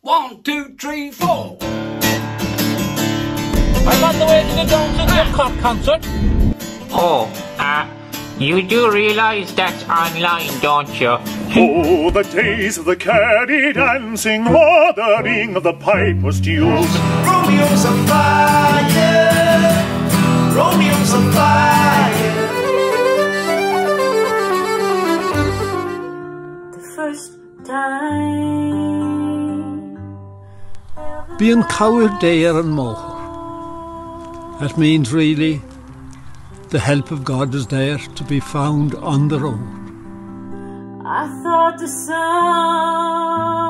1, 2, 3, 4. I'm on the way to the Syndrome Cork concert. Oh, you do realise that's online, don't you? Oh, the days of the caddy dancing, or the ring of the pipe was to use. Romeo's on fire, Romeo's on fire. The first time. Being coward there and more. That means really the help of God is there to be found on the road. I thought the sun